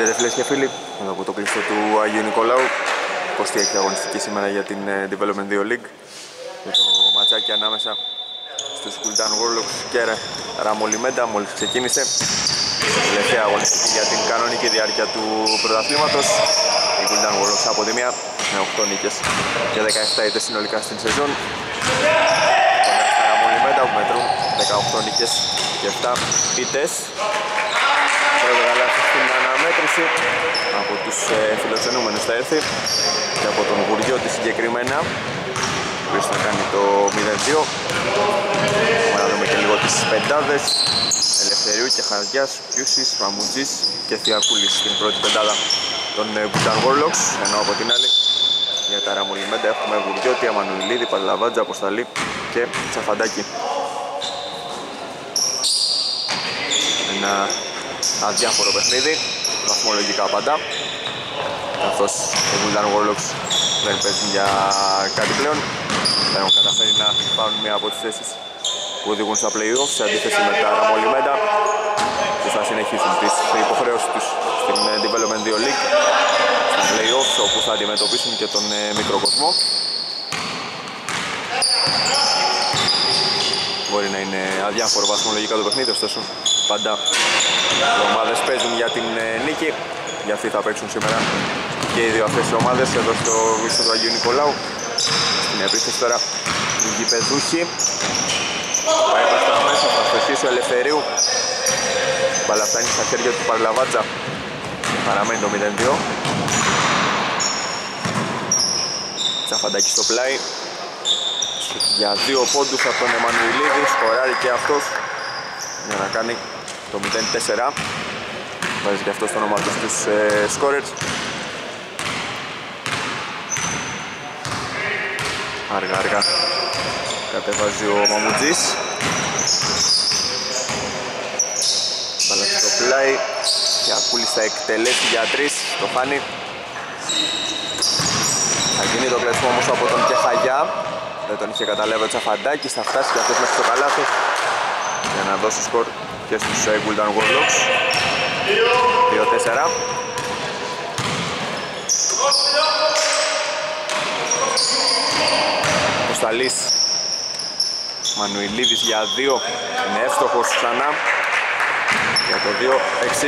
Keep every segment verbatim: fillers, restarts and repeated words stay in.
Χαίρετε φίλες και φίλοι, εδώ από το κλειστό του Αγίου Νικολάου. εικοστή έκτη αγωνιστική σήμερα για την Development δύο League. Με το ματσάκι ανάμεσα στους Guldan Warlocks και Ραμολιμέντα μόλις ξεκίνησε. Τελευταία αγωνιστική για την κανονική διάρκεια του πρωταθλήματος. Οι Guldan Warlocks από τη μία με οκτώ νίκες και δεκαεπτά ήττες συνολικά στην σεζόν. Τα Ραμολιμέντα που μετρούν δεκαοκτώ νίκες και επτά ήττες. Πρώτο καλάθι στην αναμέτρηση από τους ε, φιλοξενούμενους θα έρθει και από τον Γουριώτη συγκεκριμένα, ο οποίος θα κάνει το μηδέν δύο. Πάμε να δούμε και λίγο τις πεντάδες. Ελευθερίου και Χαρδιάς, Πιούσης, Μαμουτζής και Θιακούλης στην πρώτη πεντάδα των Guldan Warlocks, ενώ από την άλλη για τα Ραμολιμέντα έχουμε Γουριώτη, Αμανουηλίδη, Παλαβάτζα, Αποσταλή και Τσαφαντάκη. Ένα αδιάφορο παιχνίδι, βαθμολογικά πάντα, καθώς οι Guldan Warlocks δεν παίζουν για κάτι πλέον. Δεν έχουν καταφέρει να πάρουν μία από τις θέσεις που οδηγούν στα play-off, σε αντίθεση με τα Ραμολιμέντα που θα συνεχίσουν τις υποχρεώσεις τους στην Development δύο League, στα play-off, όπου θα αντιμετωπίσουν και τον μικρό κόσμο. Μπορεί να είναι αδιάφορο βαθμολογικά το παιχνίδι, ωστόσο πάντα οι ομάδες παίζουν για την νίκη. Για αυτοί θα παίξουν σήμερα και οι δύο αυτές οι ομάδες εδώ στο γήπεδο του Αγίου Νικολάου. Στην επίθεση τώρα οι γηπεδούχοι. Πάει προς τα μέσα, θα στοχίσει ο Ελευθερίου. Μπάλα φτάνει στα χέρια του Παρλαβάτζα. Παραμένει το μηδέν δύο. Τσαφαντάκι στο πλάι. Για δύο πόντους από τον Εμμανουηλίδη. Σκοράρει και αυτός για να κάνει το μηδέν τέσσερα. Βάζει και αυτό στο όνομα του στους ε, σκόρερς. Αργά αργά κατεβάζει ο Μαμουτζής. Μπάλα στο πλάι. Θιακούλης θα εκτελέσει για τρεις. Το χάνει. Θα γίνει το κλεψμό όμως από τον Κεχαγιά. Δεν τον είχε καταλάβει ο Τσαφαντάκης. Θα φτάσει και αυτός μέσα στο καλάθι για να δώσει σκορ και στους Guldan Warlocks. δύο τέσσερα. Κωνσταλής Μανουηλίδης για δύο. Είναι εύστοχος ξανά για το δύο έξι.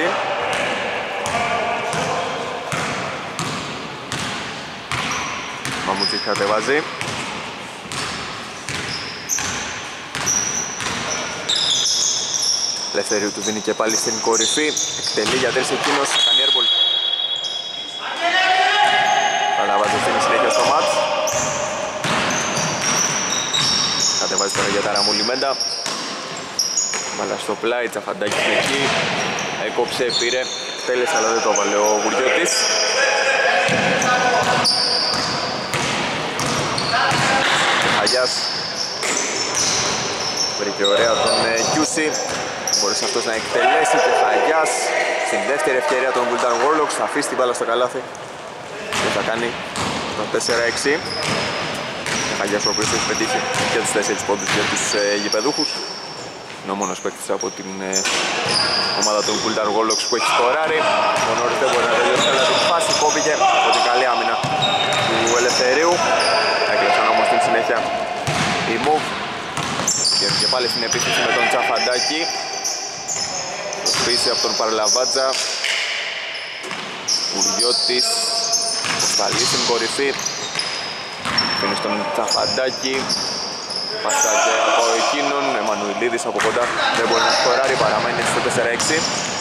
Μαμούτσις κατεβάζει. Ελευθερίου του δίνει και πάλι στην κορυφή. Εκτελεί για τρεις εκείνος, κάνει airball. Παλαβάζει στην συνέχεια στο μάτς. Κατεβάζει τώρα για τα Ραμολιμέντα. Μπάλα στο πλάι, Τσαφαντάκης εκεί. Έκοψε, πήρε, τέλεσε αλλά δεν το έβαλε ο Γουριώτης. Χαγιάς βρήκε ωραία τον Κιούση. Μπορείς αυτός να εκτελέσει και Χαγιάς στην δεύτερη ευκαιρία των Guldan Warlocks. Θα αφήσει την μπάλα στο καλάθι και θα κάνει το τέσσερα έξι. Χαγιάς ο οποίος έχει πετύχει και τους τέσσερις πόντους για τους ε, γηπεδούχους. Είναι ο μόνος παίκτης από την ε, ομάδα των Guldan Warlocks που έχει σκοράρει. Ο νωρίς δεν μπορεί να τελειώσει αλλά την φάση κόπηκε από την καλή άμυνα του Ελευθερίου. Έκλεψαν όμως στην συνέχεια η move. Και πάλι στην επίθεση με τον Τσαφαντάκη. Προσπίση από τον Παρλαβάτζα. Γουριώτης. Κωνσταλής στην κορυφή. Φίνει στον Τσαφαντάκη. Πασάκι από εκείνον. Εμμανουηλίδης από κοντά. Δεν μπορεί να σκοράρει. Παραμένει στο τέσσερα έξι.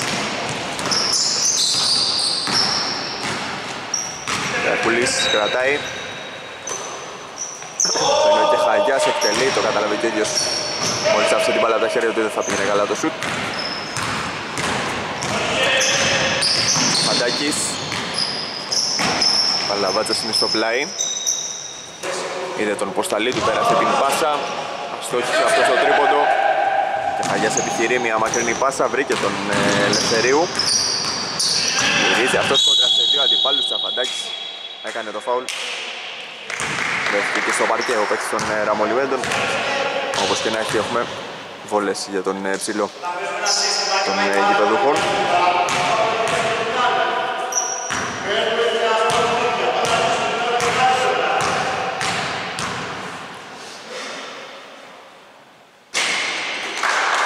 Κουλής κρατάει. Ενώ και Χαγιάς εκτελεί. Το καταλαβαίνει και ίδιος. Μόλις άφησε την μπάλα από τα χέρια του δεν θα πήγαινε καλά το σουτ. Φαντάκης. Παλαβάτσας είναι στο πλάι. Είδε τον Ποσταλή του, πέρασε την πάσα. Αστόχησε αυτό στο τρίποντο. Και Χαγιάς επιχειρεί μια μακρινή πάσα. Βρήκε τον ε, Ελευθερίου. Γυρίζει αυτός κόντρα σε δύο αντιπάλους. Τσαφαντάκης έκανε το φάουλ. Βρέθηκε και στο παρκέ ο παίκτης των ε, Ραμολιμένδων. Όπως και να έχει έχουμε βόλες για τον ε, ψηλό των ε, γηπεδούχων.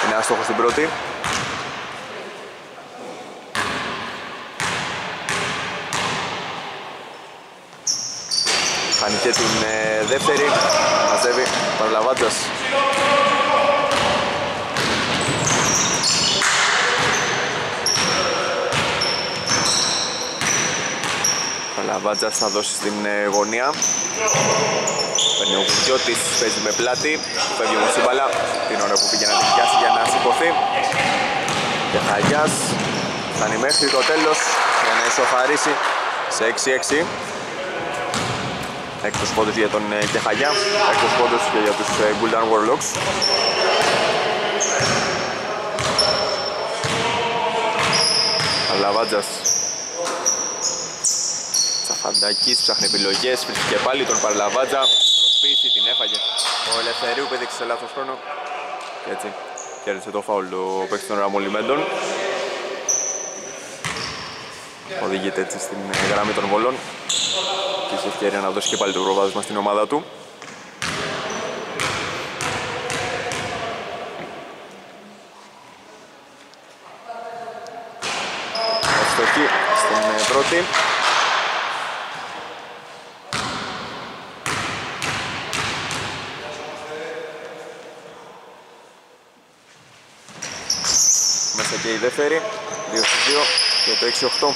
είναι άστοχος στην πρώτη. Χάνει και την ε, δεύτερη, μαζεύει Παρλαβάτζας. Παρλαβάτζας θα δώσει στην ε, γωνία. Παίρνει ο Γουδιώτης, παίζει με πλάτη, φεύγει ο Μουσίμπαλα, την ώρα που πήγε να την πιάσει για να σηκωθεί. Και Χαγιάς φτάνει μέχρι το τέλος για να ισοφαρίσει σε έξι έξι. Έκτος πόντος για τον Κεχαγιά, έκτος πόντος και για τους Guldan Warlocks. Αλαβάτζας. Τσαφαντάκης ψάχνει επιλογές, βρίσκει και πάλι τον Παρλαβάτζα. Προσπίση, την έφαγε. Ο Ελευθερίου πήδηξε σε λάθος χρόνο. Και έτσι κέρδισε το φάουλ ο παίκτης των Ραμολιμέντων. Οδηγείται έτσι στην γραμμή των βολών και έχει ευκαιρία να δώσει και πάλι το προβάδισμα στην ομάδα του. Ευστοχή στην πρώτη. Μέσα και η δεύτερη, δύο στις δύο και το έξι οκτώ.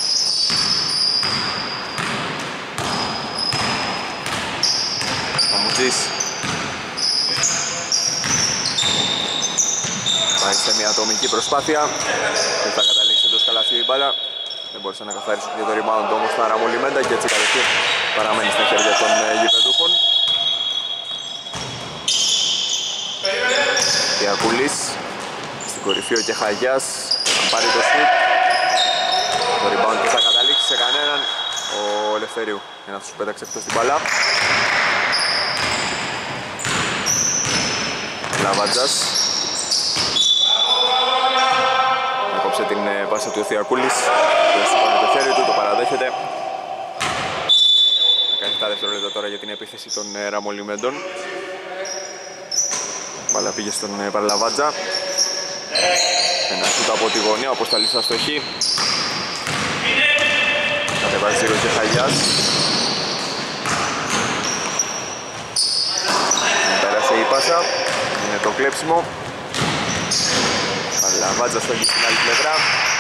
Αμουτζής πάει σε μια ατομική προσπάθεια και θα καταλήξει εντός καλαθιού η μπάλα. Δεν μπορούσε να καθαρίσει και το rebound όμως τα Ραμολιμέντα και έτσι κατευθείαν παραμένει στα χέρια των γηπεδούχων. Διακούλης στην κορυφή ο Κεχαγιάς θα πάρει το σουτ. Το rebound δεν θα καταλήξει σε κανέναν. Ο Ελευθερίου για να τους πέταξε εκτός την μπάλα. Λαβάτζας έκοψε την πάσα του Θιακούλης. Το σηκώνει το χέρι του, το παραδέχεται. δεκαεπτά δευτερόλεπτα τώρα για την επίθεση των Ραμολιμέντων. Μπάλα πήγε στον Παρλαβάτζα. Ένα σούτ από τη γωνία, όπως τα λύσα στο χ. Κατεβάζει ο Κεχαγιάς. Πέρασε η πάσα. Είναι το κλέψιμο. Παρλαβάτζα στο χ στην άλλη πλευρά.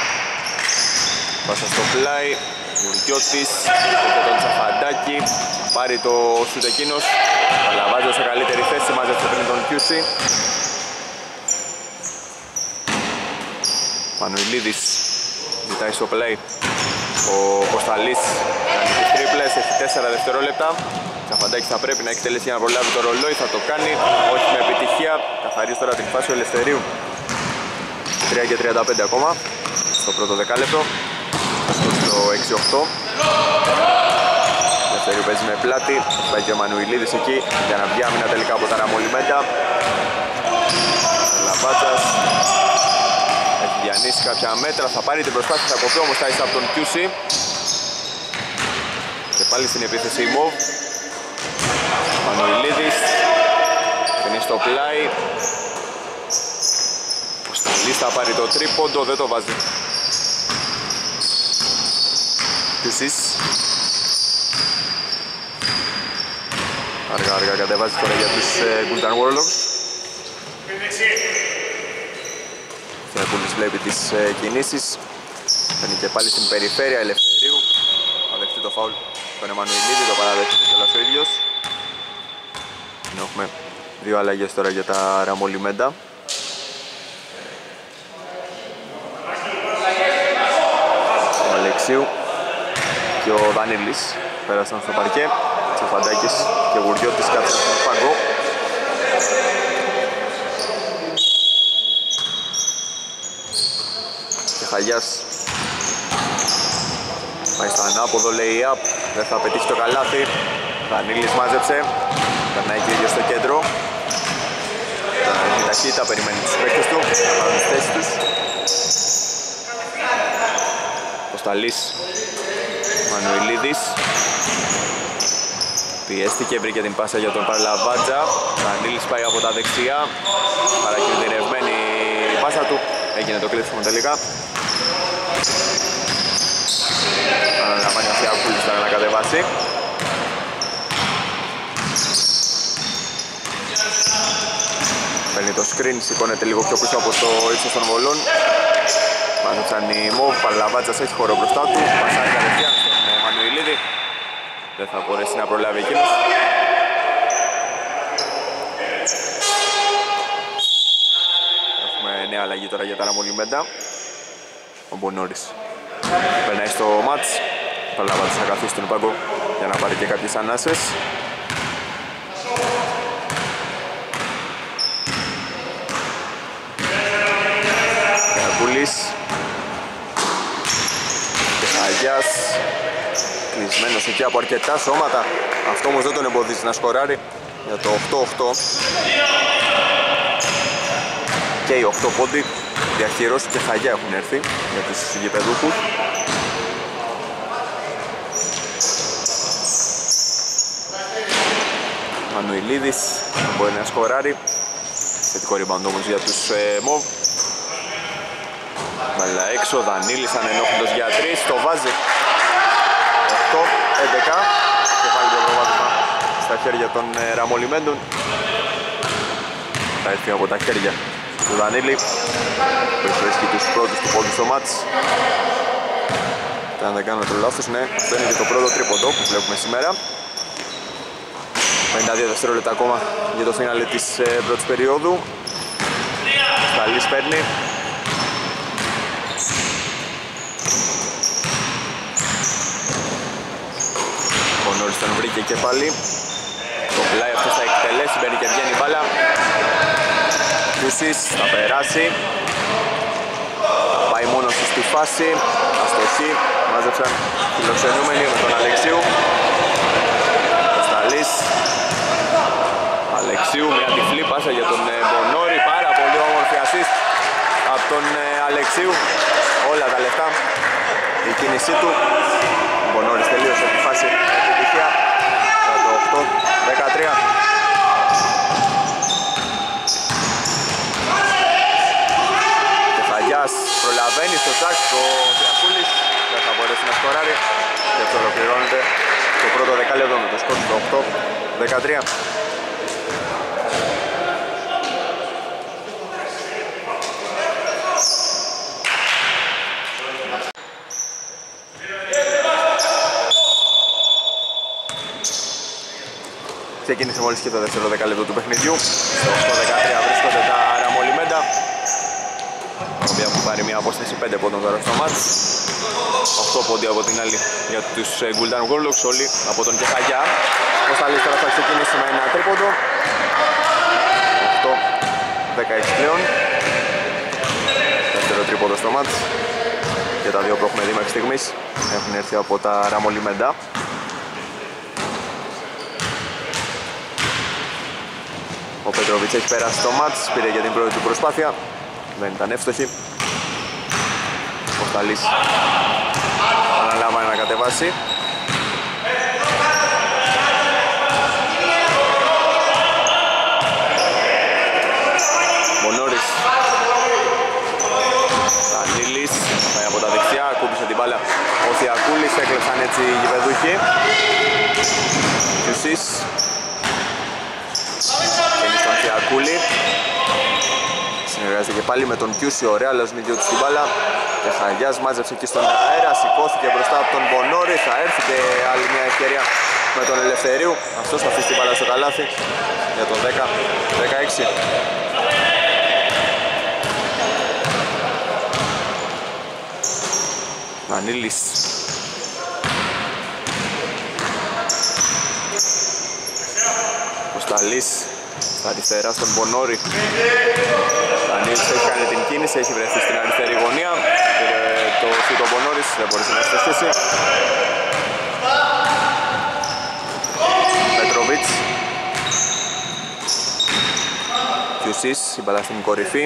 Πάσα στο πλάι. Γουριώτης και τον Τσαφαντάκη. Πάρει το σούτ εκείνος. Παρλαβάτζα σε καλύτερη θέση, μάζεψε πριν τον Κιούσι. Μανουηλίδης ζητάει στο play. Ο Κοσταλής κάνει τις τρίπλες, έχει τέσσερα δευτερόλεπτα. Τσαφαντάκης θα πρέπει να εκτελέσει για να προλάβει το ρολόι, θα το κάνει, όχι με επιτυχία. Καθαρίζει τώρα την φάση ο Ελευθερίου. τρία και τριάντα πέντε ακόμα στο πρώτο δεκάλεπτο. Στο έξι οκτώ. Ελευθερίου παίζει με πλάτη, πάει και ο Μανουηλίδης εκεί για να βγει άμυνα τελικά από τα Ραμολιμέντα. Λαμπάτσας έχει διανύσει κάποια μέτρα, θα πάρει την προσπάθεια, θα κοπεί όμως τα ίσα από τον Κιούσι. Και πάλι στην επίθεση η Μοβ. Μανουηλίδης είναι στο πλάι. Ο Σταλής θα πάρει το τρίποντο, δεν το βάζει. Κιούσις αργά αργά κατεβάζει τώρα για τους Guldan Warlocks. Θεακούλης βλέπει τις ε, κινήσεις. Παίρνει και πάλι στην περιφέρεια Ελευθερίου. Θα δεχτεί το φάουλ τον Εμμανουηλίδη, το παραδέχεται κιόλας ο ίδιος. Έχουμε δύο αλλαγές τώρα για τα Ραμολιμέντα. Ο Αλεξίου και ο Δανίλης πέρασαν στο παρκέ. Τσαφαντάκης και Γουριώτης κάτσαν στον πάγκο. Και Χαγιάς πάει στο ανάποδο, λέει up, δεν θα πετύχει το καλάθι. Δανίλης μάζεψε, περνάει και ίδιος στο κέντρο. Έχει ταχύτητα, περιμένει τους παίκτες του, θα πάρουν τις θέσεις τους. Κοσταλής, Μανουηλίδης. Πιέστηκε, βρήκε την πάσα για τον Παρλαβάτζα. Δανίλης πάει από τα δεξιά. Παρακινδυνευμένη πάσα του, έγινε το κλείσιμο τελικά. Αναλαμβάνει ο Θιακούλης τώρα να κατεβάσει. Παίρνει το screen, σηκώνεται λίγο πιο πίσω από το ύψος των βολών. Μάζεψαν οι Μοβ, Παρλαβάτσας έχει χώρο μπροστά του. Πασάρει κατευθείαν στον Μανουηλίδη. Δεν θα μπορέσει να προλάβει εκείνος. Έχουμε νέα αλλαγή τώρα για τα Ραμολιμέντα. Ο Μπονόρης περνάει στο μάτς. Παρλαβάτσας θα καθίσει στον πάγκο για να πάρει και κάποιες ανάσες. Καρπούλης και Χαγιάς κλεισμένος εκεί από αρκετά σώματα. Αυτό όμως δεν τον εμποδίζει να σκοράρει για το οκτώ οκτώ. Και οι οκτώ πόντι Διαχειρός και Χαγιά έχουν έρθει για τους γηπεδούχους. Μανουηλίδης μπορεί να σκοράρει. Θετικό rebound όμως για τους ε, Μοβ. Μαλά έξω, Δανίλης ανενόχλητος για τρεις, το βάζει. οκτώ έντεκα και πάλι το προβάδισμα στα χέρια των ε, Ραμολιμέντων. Θα έρθει από τα χέρια του Δανίλη που βρίσκει τους πρώτους του πόντου στο μάτς. Και αν δεν κάνω το λάθος, ναι, αυτό είναι και το πρώτο τρίποντο που βλέπουμε σήμερα. πενήντα δύο δευτερόλεπτα ακόμα για το φινάλε της ε, πρώτης περίοδου. Σταλής παίρνει. Ο Νόρις τον βρήκε και πάλι. Το πλάι αυτός θα εκτελέσει, μπαίνει και βγαίνει η μπάλα. Κιούσης θα περάσει. Θα πάει μόνος του στη φάση. Αστοχή, μάζεψαν φιλοξενούμενοι με τον Αλεξίου. Σταλής. Αλεξίου, μια τυφλή πάσα για τον Μπονόρη. Πάρα πολύ όμορφη assist από τον Αλεξίου. Όλα τα λεφτά. Η κίνησή του. Ο Μπονόρης τελείωσε τη φάση επιτυχία. Για το οκτώ δεκατρία. Και Φαγιάς προλαβαίνει στο τσάκ το Διακούλης. Δεν θα μπορέσει να σκοράρει. Και αυτό ολοκληρώνεται το πρώτο δεκάλεπτο με το σκορ του οκτώ δεκατρία. Ξεκίνησε μόλις και το δεύτερο δεκάλεπτο του παιχνιδιού. Στο οκτώ δεκατρία βρίσκονται τα Ραμολιμέντα, τα οποία έχουν πάρει μια απόσταση πέντε πόντων τώρα στο μάτς. οκτώ πόντια από την άλλη για τους Γκουλντάν Warlocks, όλοι από τον Κεχαγιά. Ο Σταλής τώρα θα ξεκινήσει με ένα τρίποντο. οκτώ δεκαέξι πλέον. Δεύτερο τρίποντο στο μάτς. Και τα δύο που έχουμε δει μέχρι στιγμής έχουν έρθει από τα Ραμολιμέντα. Ο Πετροβίτς έχει περάσει το μάτς, πήρε για την πρώτη του προσπάθεια. Δεν ήταν εύστοχη. Ο Σταλής αναλάμβανε να κατεβάσει. Μονόρης. Δανίλης, πάει από τα δεξιά, κούμπησε την μπάλα ο Θιακούλης, έκλεψαν έτσι οι γηπεδούχοι. Κιουσής. Θιακούλη. Συνεργάζεται και πάλι με τον Κιούση, ωραία, αλλά στον ίδιο του την μπάλα. Και Χαγιάς μάζεψε εκεί στον αέρα, σηκώθηκε μπροστά από τον Μπονόρη. Θα έρθει και άλλη μια ευκαιρία με τον Ελευθερίου. Αυτός θα αφήσει την μπάλα στο καλάθι για τον δέκα δεκαέξι. Μανίλης. Κοσταλής. Στα αριστερά στον Μπονόρη. Δανίλης έχει κάνει την κίνηση, έχει βρεθεί στην αριστερή γωνία. Πήρε το σούτο Μπονόρης, δεν μπορούσε να στοχίσει. Πετροβίτς. Κιουσής, η μπαλά στην κορυφή.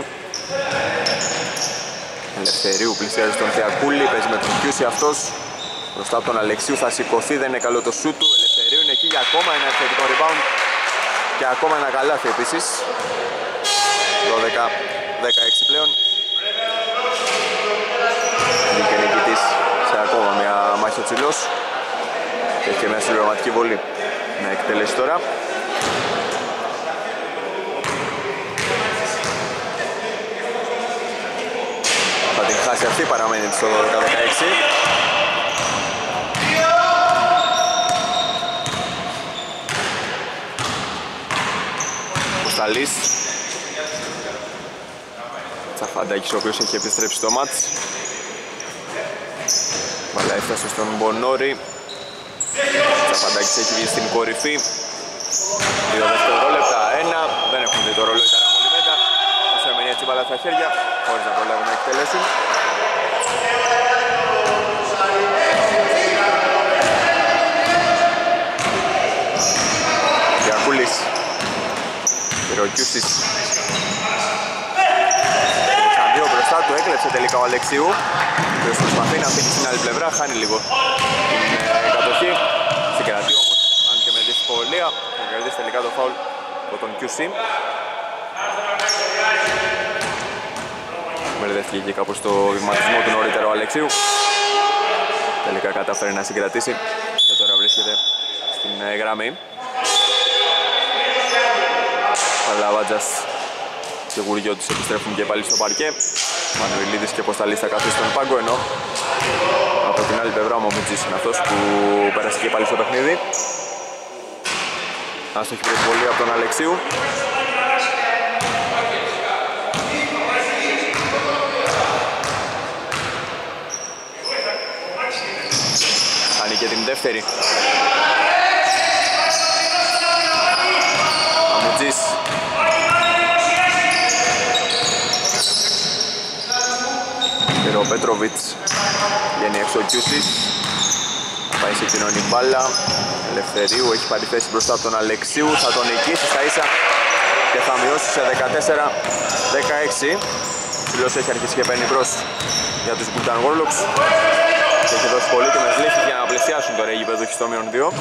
Ελευθερίου πλησιάζει στον Θιακούλη, παίζει με τον Κιούση αυτός. Μπροστά από τον Αλεξίου θα σηκωθεί, δεν είναι καλό το σούτ του. Ελευθερίου είναι εκεί για ακόμα ένα επιθετικό rebound. Και ακόμα ένα καλάθι επίσης. δώδεκα δεκαέξι πλέον. βγήκε νικητής σε ακόμα μια μάχη ο Τσιλός. Έχει και μια συμπληρωματική βολή να εκτελέσει τώρα. Θα την χάσει αυτή, παραμένει στο δώδεκα δεκαέξι. Κωνσταλής. Τσαφαντάκης, ο οποίος έχει επιστρέψει στο μάτς. Μπαλά έφτασε στον Μπονόρη. Τσαφαντάκης έχει βγει στην κορυφή. Δύο δευτερόλεπτα, ένα. Δεν έχουν δει το ρολόι τα ραμολιμέντα. Όσο έμενε έτσι μπαλά στα χέρια, χωρίς να προλάβουν να εκτελέσουν. Γιακούλης. Πυροκιούσης. Δύο μπροστά του, έκλεψε τελικά ο Αλεξίου. Και προσπαθεί να φύγει στην άλλη πλευρά, χάνει λίγο την ε, κατοχή. Συγκρατεί όμως, αν και με δυσκολία, θα κερδίσει τελικά το φάουλ από τον κιου σι. Μπερδεύτηκε και κάπως το βηματισμό του νωρίτερα ο Αλεξίου. Τελικά κατάφερε να συγκρατήσει και τώρα βρίσκεται στην ε, γραμμή. Παλαβάτζας και Γουριώτης επιστρέφουν και πάλι στο παρκέ. Μανουηλίδης και Κωνσταλής θα καθίσει στον πάγκο, ενώ από την άλλη πλευρά ο Μομιτζής είναι αυτός που πέρασε και πάλι στο παιχνίδι. Άστοχη προσβολή από τον Αλεξίου. Κάνει και την δεύτερη. Μαμουτζής. Ο Πέτροβιτς βγαίνει έξω ο Κιούσης. Θα πάει σε κοινωνή μπάλα. Ελευθερίου έχει πάρει θέση μπροστά από τον Αλεξίου. Θα τον νικήσει στα ίσα και θα μειώσει σε δεκατέσσερα δεκαέξι. Ο Ψηλός έχει αρχίσει και παίρνει μπρος για τους Bultan Warlocks και έχει δώσει πολύτιμες λύσεις για να πλησιάσουν τώρα οι γηπεδούχοι στο μείον δύο.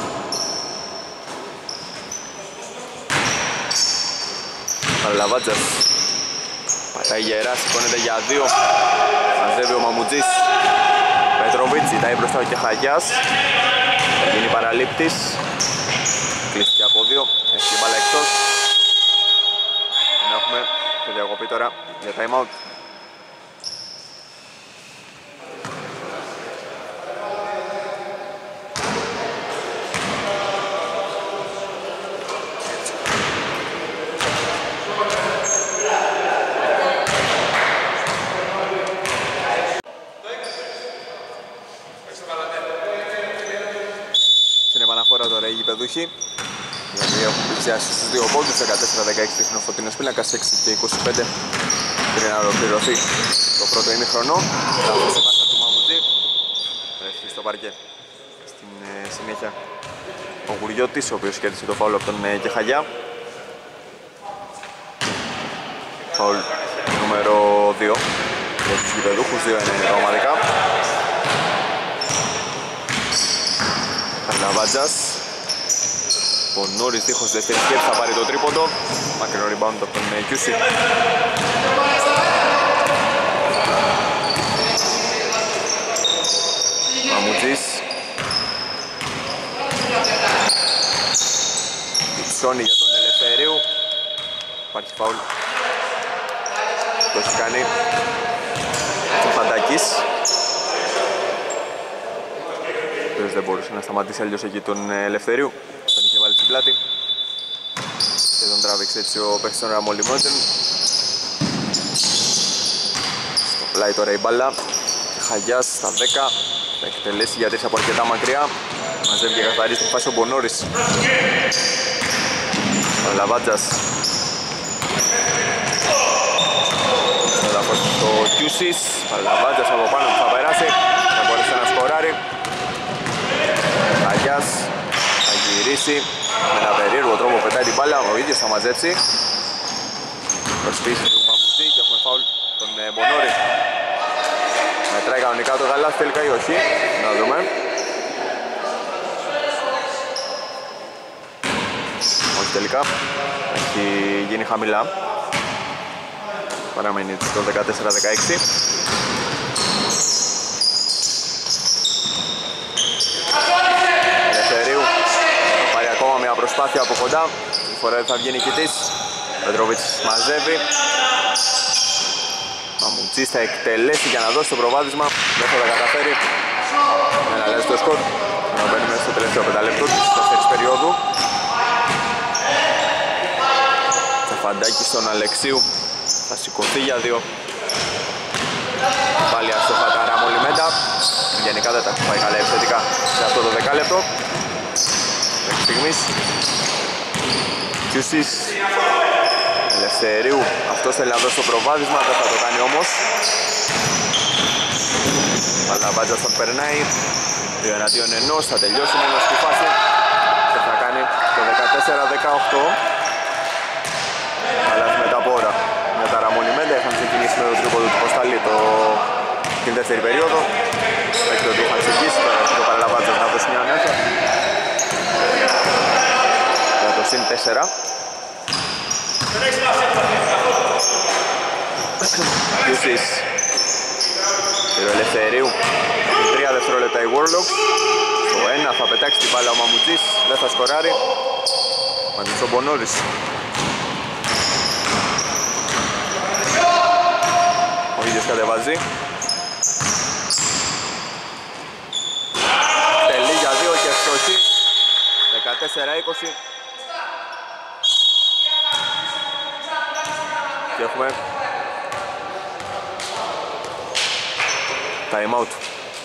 Παλαβάτζας πατάει γερά, σηκώνεται για δύο. Μαζεύει ο Μαμουτζής. Πετροβίτς ζητάει μπροστά ο Κεχαγιάς. Θα γίνει παραλήπτης. Κλείστηκε από δύο. Έχει την μπάλα εκτός. Να έχουμε τη διακοπή τώρα για time out. Δηλαδή έχουν πλησιάσει στους δύο πόντους, δεκατέσσερα δεκαέξι δείχνει ο φωτεινός πίνακας, έξι και είκοσι πέντε πριν να ολοκληρωθεί το πρώτο ημίχρονο. Λάθος η πάσα του Μαμουτζή, βρέθηκε στο παρκέ. Στην ε, συνέχεια ο Γουριώτης, ο οποίος κέρδισε το φάουλ από τον ε, Κεχαγιά. Φάουλ νούμερο δύο για τους γηπεδούχους, δύο είναι τα ομαδικά. Καρναβάτζας. Ο Νόρις δίχως δεύτερη σκέψη θα πάρει το τρίποντο. Μακρινό rebound από τον Κιούσι. Μαμουτζής. Υψώνει για τον Ελευθερίου. Υπάρχει φάουλ. Το έχει κάνει ο Φαντακής. Ο οποίος δεν μπορούσε να σταματήσει αλλιώς εκεί τον Ελευθερίου. Τον είχε βάλει στην πλάτη και τον τράβηξε έτσι ο παίκτης των Ραμολιμόντεν. Στο πλάι τώρα η μπάλα. Χαγιάς στα δέκα. Θα εκτελέσει για τρεις από αρκετά μακριά. Μαζεύει και καθαρίζει την φάση ο Μπονόρης. Ο Λαβάτζας. Εδώ στο Κιούσις. Ο Λαβάτζας από πάνω που θα περάσει. Θα μπορέσει να σκοράρει. Χαγιάς. Θα γυρίσει με ένα περίεργο τρόπο, πετάει την μπάλα, ο ίδιος θα μαζέψει. Προσποίηση του Μαμουτζή και έχουμε φάουλ τον ε, Μπονόρη. Μετράει κανονικά το γαλάθι τελικά ή όχι, να δούμε. Όχι τελικά, έχει γίνει χαμηλά. Παραμένει το δεκατέσσερα δεκαέξι. προσπάθεια από κοντά. Τη φορά θα βγει νικητής. Πετρόβιτς μαζεύει. Μαμουτσής θα εκτελέσει για να δώσει το προβάδισμα. Δεν θα τα καταφέρει. Δεν αλλάζει το σκορ. Να μπαίνουμε στο τελευταίο πεντάλεπτο της δεύτερης περίοδου. Τσαφαντάκη στον Αλεξίου. Θα σηκωθεί για δύο. Πάλι αστόχα τα Ραμολιμέντα. Γενικά δεν τα έχει πάει καλά επιθετικά σε αυτό το δεκάλεπτο. Μέχρι στιγμής Κιούσης Ελευθερίου. Αυτός θέλει να δώσει το προβάδισμα, δεν θα το κάνει όμως. Παλαβάτζας τον περνάει. Δύο εναντίον ενός, θα τελειώσει με στη φάση και θα κάνει το δεκατέσσερα δεκαοκτώ. Αλλά με τα πόρα με τα Ραμονιμέντα είχαν ξεκινήσει με το τρίποδο του Ποσταλή το... την δεύτερη περίοδο. Μέχρι ότι είχαν ξεκινήσει, τώρα έχει το Παλαβάτζας να δώσει μια ανέφα για το συν τέσσερα. Κιούσης Ελευθερίου. Τρία δευτερόλεπτα οι Warlocks. Στο ένα θα πετάξει την μπάλα ο Μαμουτζής. Δεν θα σκοράρει. Μαζί ο Μπονόρης. Ο ίδιος κατεβάζει. Τελεί για δύο και ευστοχή. δεκατέσσερα είκοσι. Και έχουμε time out.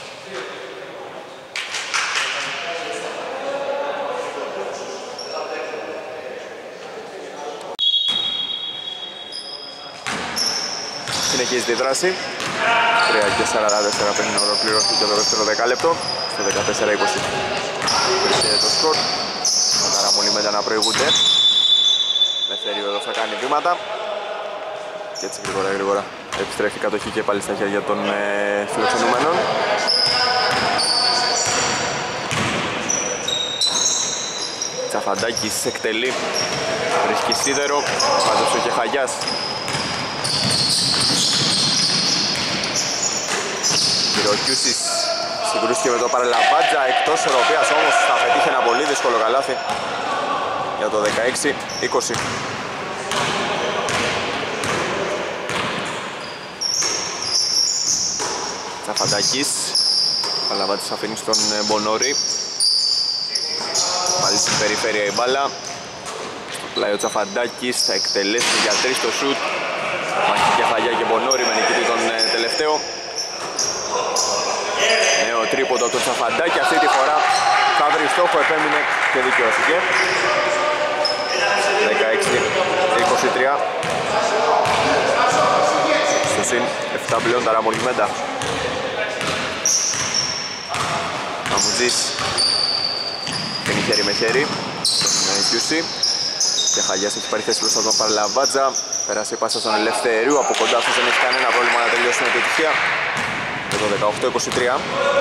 Συνεχίζει τη δράση. τρία και σαράντα τέσσερα πριν ολοκληρωθεί και το δεύτερο δεκάλεπτο. Στο δεκατέσσερα είκοσι βρίσκεται το σκορ. Τα Ραμονιμέντα να προηγούνται. Ελευθερίου εδώ θα κάνει βήματα. Και έτσι γρήγορα γρήγορα επιστρέφει η κατοχή και πάλι στα χέρια των ε, φιλοξενούμενων. Τσαφαντάκης εκτελεί. Βρίσκει σίδερο. Βάζεψε και Χαγιάς. Κυροκιούσης συγκρούστηκε με το Παραλαβάτζα. Εκτός οροπίας όμως θα πετύχει ένα πολύ δύσκολο καλάθι για το δεκαέξι είκοσι. Τσαφαντάκης. Παλαβάτης αφήνει στον Μπονόρη. Πάλι στην περιφέρεια η μπάλα. Στο πλάι ο Τσαφαντάκης θα εκτελέσει για τρεις το σουτ. Μάχη και Χαγιά και Μπονόρη με νικητή τον τελευταίο. Νέο τρίποντο από τον Τσαφαντάκη. Αυτή τη φορά θα βρει στόχο, επέμεινε και δικαιώθηκε. δεκαέξι είκοσι τρία. Στο συν επτά πλέον τα Ραμονιμέντα. Μαμουτζής είναι χέρι με χέρι στον Κιούσι. Και Χαγιάς έχει πάρει θέση μπροστά τον Παρλαβάτζα. Πέρασε η πάσα στον Ελευθερίου. Από κοντά αυτός δεν έχει κανένα πρόβλημα να τελειώσει με επιτυχία. Και το δεκαοκτώ είκοσι τρία.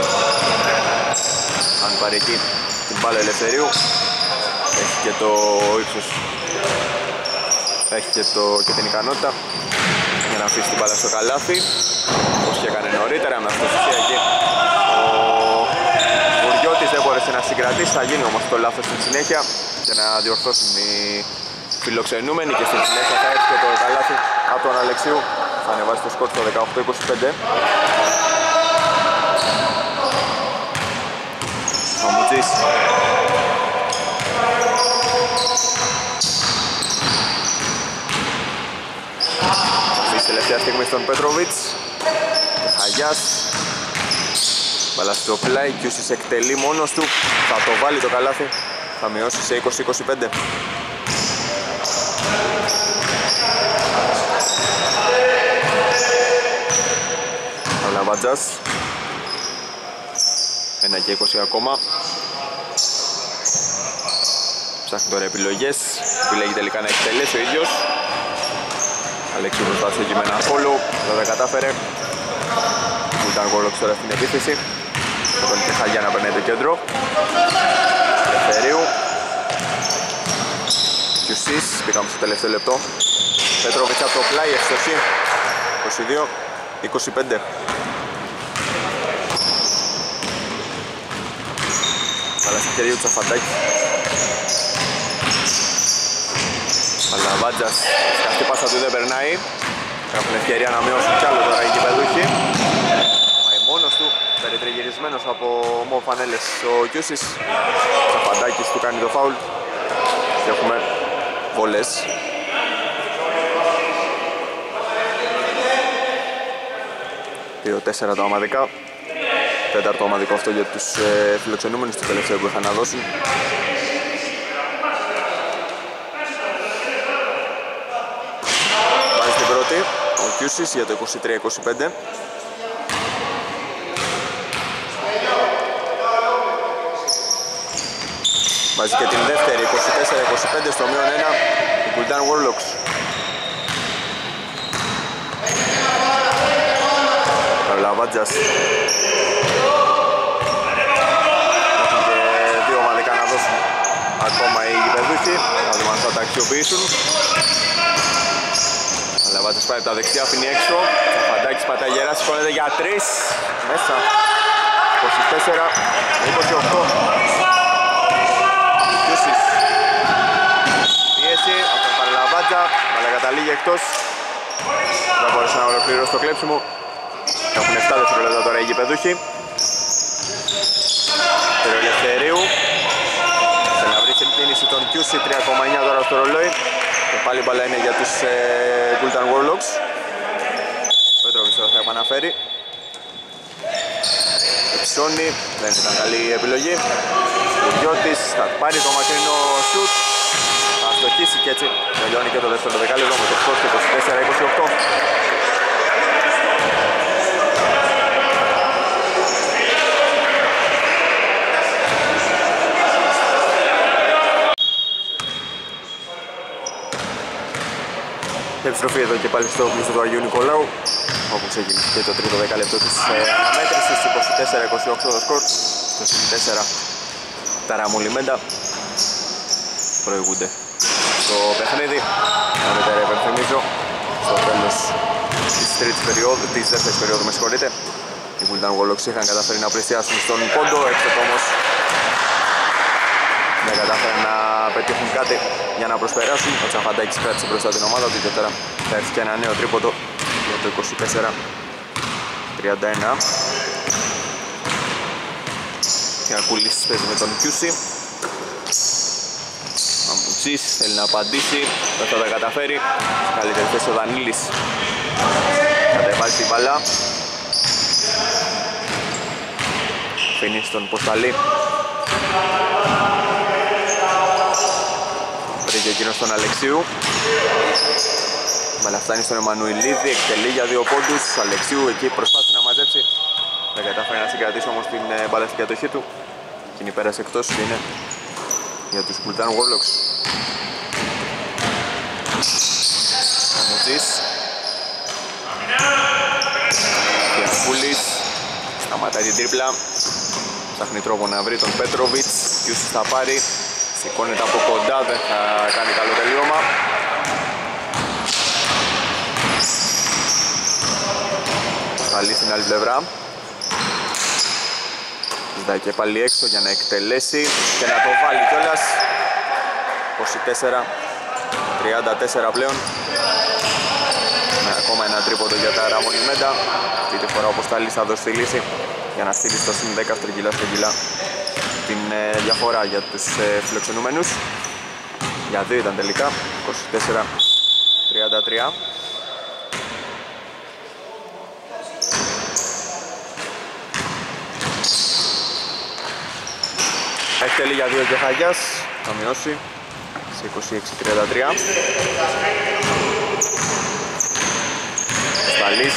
Αν πάρει εκεί την μπάλα Ελευθερίου, έχει και το ύψος, έχει και, το, και την ικανότητα για να αφήσει την μπάλα στο καλάθι, όπως και έκανε νωρίτερα. Με αυτό το εκεί ο Βουριώτης δεν μπόρεσε να συγκρατήσει. Θα γίνει όμως το λάθος στην συνέχεια και να διορθώσουν οι φιλοξενούμενοι και στην συνέχεια θα έρθει και το καλάθι από τον Αλεξίου. Θα ανεβάσει το σκορ στο δεκαοκτώ είκοσι πέντε. Μαμουτζής. Αφήσει τελευταία στιγμή στον Πέτροβιτς. Χαγιάς. Μπαλά στο πλάι, Κιούσης εκτελεί μόνος του. Θα το βάλει το καλάθι. Θα μειώσει σε είκοσι είκοσι πέντε. Παλαβάτζας. ένα και είκοσι ακόμα. Ψάχνει τώρα επιλογές. Επιλέγει τελικά να εκτελέσει ο ίδιος. Αλέξου προσπάθησε εκεί με ένα follow. Δεν τα κατάφερε. Που ήταν Warlocks τώρα στην επίθεση. Θα τον είχε Χαγιά να περνάει το κέντρο. Ελευθερίου. Κιούσης. Πήγαμε στο τελευταίο λεπτό. Πέτροβιτς από το πλάι. Ευστοχή. είκοσι δύο είκοσι πέντε. Αλλά στα χέρια του Τσαφαντάκη. Παλαβάτζας, σκαστή πάσα του δεν περνάει. Έχουν ευκαιρία να μειώσουν κι άλλο τώρα οι γηπεδούχοι. Πάει μόνος του, περιτριγυρισμένος από μοβ φανέλες ο Κιούσης. Τσαφαντάκης του κάνει το φάουλ. Και έχουμε βολές. δύο τέσσερα τα ομαδικά. Τέταρτο ομαδικό αυτό για τους ε, φιλοξενούμενους του τελευταίου που είχαν να δώσουν. Βάζει την πρώτη ο Κιούσης για το είκοσι τρία είκοσι πέντε. Βάζει και την δεύτερη είκοσι τέσσερα είκοσι πέντε στο μείον ένα η Κουλτάν Warlocks. Καρλαβάτζας. Έχουν και δύο ομαδικά να δώσουν ακόμα οι γηπεδούχοι. Θα δούμε αν θα τα αξιοποιήσουν. Καρλαβάτζας πάει από τα δεξιά, αφήνει έξω. Τσαφαντάκης πατάει γερά, σηκώνεται για τρεις. Μέσα. είκοσι τέσσερα είκοσι οκτώ. Κιούσης. Πίεση από τον Καρλαβάτζα, αλλά καταλήγει εκτός. Δεν μπορούσε να ολοκληρώσει το κλέψιμο. Έχουν επτά δευτερόλεπτα τώρα οι γηπεδούχοι. Ελευθερίου. Θέλει να βρει την κίνηση των Κιούση, τρία κόμμα εννιά τώρα στο ρολόι. Και πάλι μπαλά είναι για τους ε, Κουλτάν Warlocks. Πέτροβιτς τώρα θα επαναφέρει. Εψώνει, δεν ήταν καλή η επιλογή. Ο Γιώτης θα πάρει το μακρινό σουτ. Θα στοχίσει και έτσι τελειώνει και το δεύτερο δεκάλεπτο με το σκορ είκοσι τέσσερα είκοσι οκτώ. Επιστροφή εδώ και πάλι στο πλήστο του Αγίου Νικολάου, όπου ξεκίνησε και το τρίτο δεκάλεπτο της ε, αναμέτρησης. Είκοσι τέσσερα είκοσι οκτώ το σκορ. Στο συν τέσσερα τα Ραμουλιμέντα προηγούνται στο παιχνίδι. Νωρίτερα υπενθυμίζω στο τέλος της τρίτης περίοδου, της δεύτερης περίοδου, με συγχωρείτε, οι Κουλτάν Warlocks είχαν καταφέρει να πλησιάσουν στον πόντο, έξω όμως δεν κατάφεραν να πετύχουν κάτι για να προσπεράσουν. Ο Τσαφαντάκης κράτησε μπροστά την ομάδα του και τώρα θα έρθει και ένα νέο τρίποντο για το είκοσι τέσσερα τριάντα ένα. Και Ακούλης παίζει με τον Κιούση. Αμπουτζής θέλει να απαντήσει, δεν θα τα καταφέρει. Καλύτερη θέση ο Δανίλης. Κατεβάζει την μπαλά. Φινεί στον Ποσταλή. Βρήκε εκείνος τον Αλεξίου. Μπαλά φτάνει στον Εμμανουηλίδη, εκτελεί για δύο πόντους. Ο Αλεξίου εκεί προσπάθησε να μαζέψει. Δεν κατάφερε να συγκρατήσει όμως την μπάλα στην κατοχή του. Εκείνη πέρασε εκτός και είναι για τους Κουλτάν Warlocks. Αμουτζής. Κιανκούλης. Σταματάει την τρίπλα. Ψάχνει τρόπο να βρει τον Πέτροβιτς. Κιούσης θα πάρει. Σηκώνεται από κοντά, δεν θα κάνει καλό τελείωμα. Καλή στην άλλη πλευρά. Ζητάει και πάλι έξω για να εκτελέσει και να το βάλει κιόλας. είκοσι τέσσερα τριάντα τέσσερα πλέον. Με ακόμα ένα τρίποντο για τα Ραμονιμέντα. Αυτή τη φορά ο Ποστάλης θα δώσει τη λύση για να στείλει στο συν δέκα στρογγυλά στρογγυλά την ε, διαφορά για τους ε, φιλοξενούμενους. Για δύο ήταν τελικά, είκοσι τέσσερα τριάντα τρία. Εκτελεί για δύο και Χαγιάς, θα μειώσει σε είκοσι έξι τριάντα τρία. Σταλής.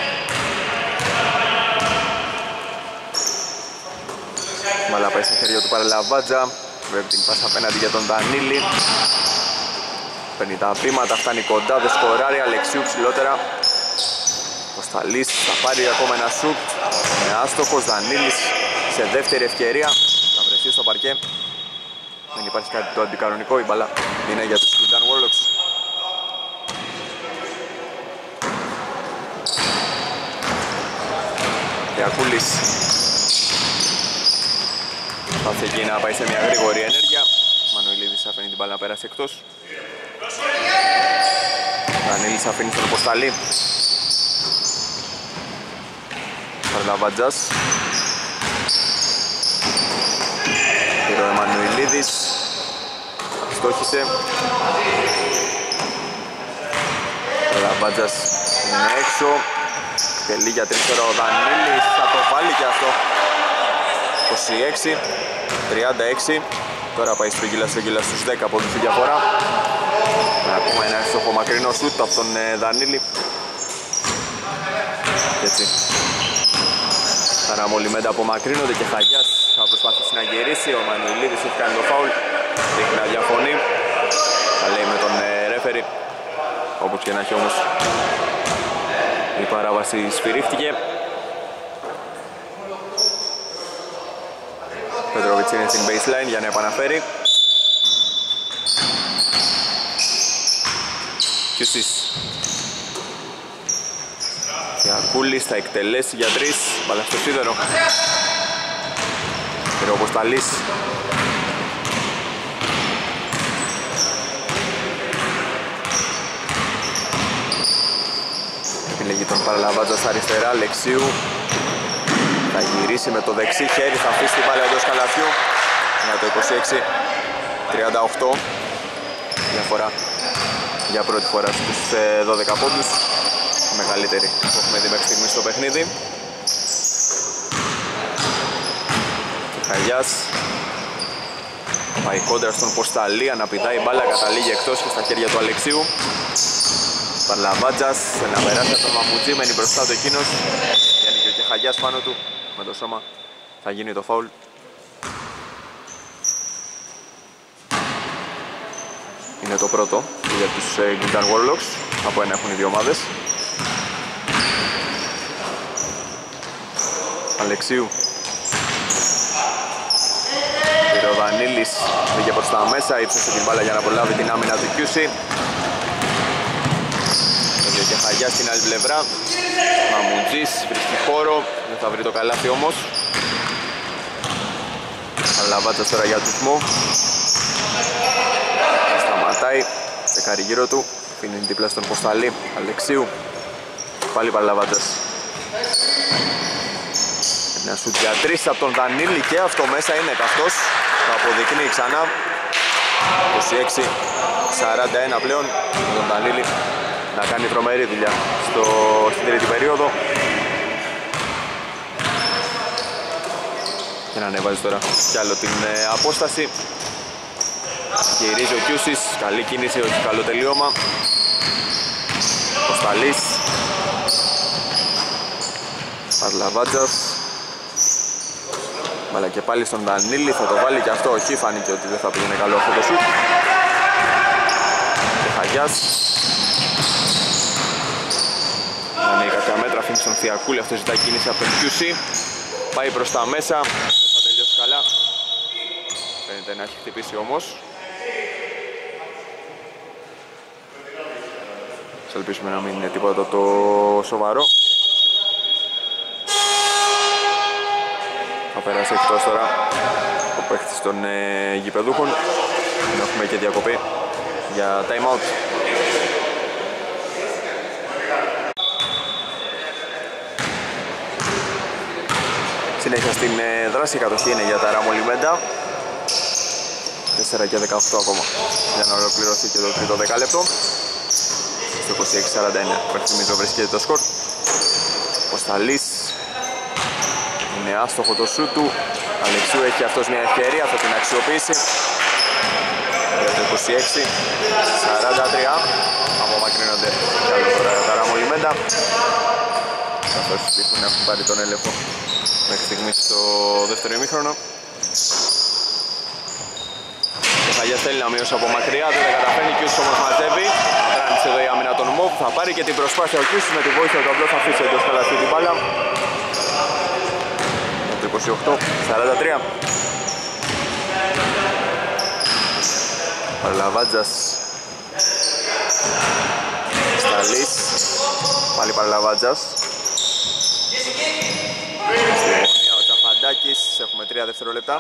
Μαλά πάει στα χέρια του Παρελαβάτζα. Βρέπει την πάσα απέναντι για τον Δανίλη. Παίρνει τα βήματα, φτάνει κοντά, δεν σκοράρει. Αλεξίου ψηλότερα. Ο Σταλής θα πάρει ακόμα ένα σουτ. Είναι άστοχος. Δανίλης σε δεύτερη ευκαιρία. Θα βρεθεί στο παρκέ. Δεν υπάρχει κάτι το αντικανονικό. Η μπαλά είναι για τους Κουλτάν Warlocks. Ιακούλης. Θα εκεί να πάει σε μια γρήγορη ενέργεια. Μανουηλίδης αφήνει την μπάλα να πέρασε εκτός. Δανίλης αφήνει στον Αποσταλή. Παρλαβάτζας. Πήρε ο Εμμανουηλίδης. Στόχισε. Παρλαβάτζας είναι έξω. Τελεί για τρεις τώρα ο Δανίλης. Θα το βάλει και αυτό. είκοσι έξι τριάντα έξι. Τώρα πάει στο γύλα στο γύλα στους δέκα πόντους η διαφορά. Ακόμα ένα εύστοχο μακρινό σούτ από τον Δανίλη. Και έτσι Καραμολιμέντα απομακρύνονται και Χαγιάς θα προσπαθήσει να γυρίσει. Ο Μανουηλίδης έχει κάνει το φάουλ. Έχει να διαφωνεί. Θα λέει με τον ρέφερι. Όπως και να έχει όμως η παράβαση σφυρίχτηκε. Πετροβιτς είναι στην baseline για να επαναφέρει. Κιούσις. Κούλης θα εκτελέσει για τρεις. Μπάλα στο σίδερο. Πήρε ο Αποσταλής. Επιλέγει τον Παραλαβάτζα στα αριστερά. Αλεξίου θα γυρίσει με το δεξί χέρι. Θα αφήσει την μπάλα εντός καλαθιού για το είκοσι έξι τριάντα οκτώ. Διαφορά για πρώτη φορά στους δώδεκα πόντους. Μεγαλύτερη που έχουμε δει μέχρι στιγμή στο παιχνίδι. Χαγιάς πάει κόντρα στον Ποσταλή, αναπηδάει η μπάλα, καταλήγει εκτός και στα χέρια του Αλεξίου. Παρλαβάτζας να περάσει από τον Μαμουτζή, μένει μπροστά του εκείνος. Γιάννηκε και Χαγιάς πάνω του, με το σώμα θα γίνει το φάουλ. Είναι το πρώτο για τους Golden Warlocks, από ένα έχουν οι δύο ομάδες. Αλεξίου. Πήρε ο Δανίλης, πήγε προς τα μέσα, ύψωσε την μπάλα για να προλάβει την άμυνα του Κιούσι. Πήγε και Χαγιά στην άλλη πλευρά. Μαμουτζής βρίσκει χώρο, δεν θα βρει το καλάθι όμως. Παρλαβάτσας τώρα για τους μου. Σταματάει, δεκάρι γύρω του, αφήνει δίπλα στον Ποσταλή. Αλεξίου, πάλι Παρλαβάτσας. Ένα σουτ για τρεις από τον Δανίλη και αυτό μέσα είναι καυτός. Θα αποδεικνύει ξανά. είκοσι έξι σαράντα ένα πλέον με τον Δανίλη να κάνει τρομερή δουλειά στο, στην τρίτη περίοδο. Και να ανεβάζει τώρα κι άλλο την ε, απόσταση. Γυρίζει ο Κιούσις, καλή κίνηση, όχι καλό τελείωμα. Ποσταλής. Παρλαβάτζας. Αλλά και πάλι στον Δανίλη, θα το βάλει και αυτό, όχι, φάνηκε ότι δεν θα πήγαινε καλό αυτό το σουτ. Και Χαγιάς. Ανοίγει κάποια μέτρα, αφήνει στον Θιακούλη, αυτό ζητάει κίνηση από τον Κιούσι. Πάει προς τα μέσα, δεν θα τελειώσει καλά. Φαίνεται να έχει χτυπήσει όμως. Ας ελπίσουμε να μην είναι τίποτα το σοβαρό. Θα περάσει εκτός τώρα ο παίχτης των ε, γηπεδούχων. Έχουμε και διακοπή για time out. Συνέχεια στην ε, δράση, η κατοχή είναι για τα Ραμολιμέντα. τέσσερα και δεκαοκτώ ακόμα για να ολοκληρωθεί και το τρίτο δεκάλεπτο. Στο είκοσι έξι σαράντα ένα υπερθυμίζω βρίσκεται το σκορ. Ποσταλής. Είναι άστοχο το σούτ του. Αλεξίου έχει αυτός μια ευκαιρία, θα την αξιοποιήσει. Για το είκοσι έξι σαράντα τρία. Απομακρύνονται καλό τώρα τα Ραμολιμέντα. Καθώς δείχνουν να έχουν πάρει τον έλεγχο μέχρι στιγμής στο δεύτερο ημίχρονο. Ο Χαγιάς θέλει να μειώσει από μακριά, δεν τα καταφέρνει. Κιούσις όμως μαζεύει. Τράνησε εδώ η άμυνα των Μοβ. Θα πάρει και την προσπάθεια ο Κιούσις με τη βοήθεια του Αμπλό. Θα αφήσει εντός καλαθιού την μπάλα. είκοσι οκτώ σαράντα τρία. Παρλαβάτζας. Σταλής. Πάλι Παρλαβάτζας. Στη γωνία ο Τσαφαντάκης. Έχουμε τρία δευτερόλεπτα.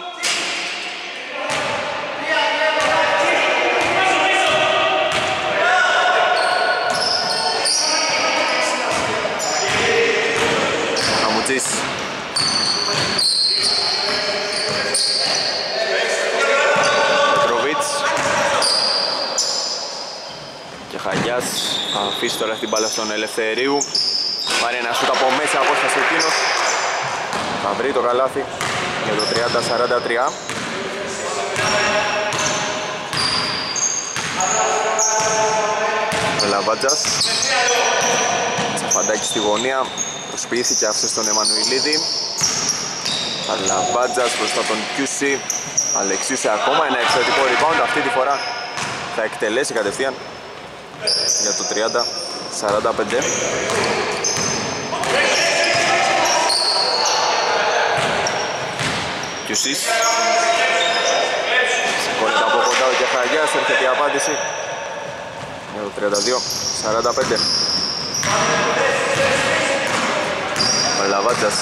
αφήσει τώρα την μπάλα στον Ελευθερίου. Πάρει ένα σούτ από μέσα απόσταση εκείνος. Θα βρει το καλάθι για το τριάντα σαράντα τρία. Λαβάτζας. Τσαφαντάκη στη γωνία. Προσποιήθηκε αυτό στον Εμμανουηλίδη. Λαβάτζας μπροστά τον Κιούσι. Αλεξίου σε ακόμα ένα εξαιρετικό rebound. Αυτή τη φορά θα εκτελέσει κατευθείαν για το τριάντα σαράντα πέντε. Κιούσις. Σηκώνεται από κοντά ο Κεχαγιάς. Έρχεται η απάντηση για το τριάντα δύο σαράντα πέντε. Λαβάτζας.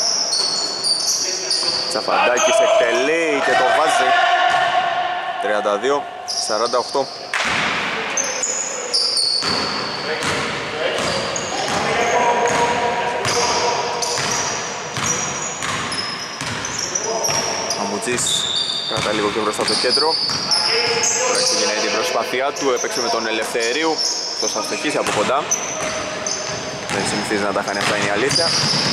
Τσαφαντάκης εκτελεί και το βάζει. τριάντα δύο σαράντα οκτώ. Αμουτζής κρατά λίγο και μπροστά το κέντρο. Τώρα ξεκινάει την προσπάθειά του, έπαιξε με τον Ελευθερίου. Αυτός θα στοχίσει από κοντά. Δεν συνηθίζει να τα κάνει αυτά, είναι η αλήθεια.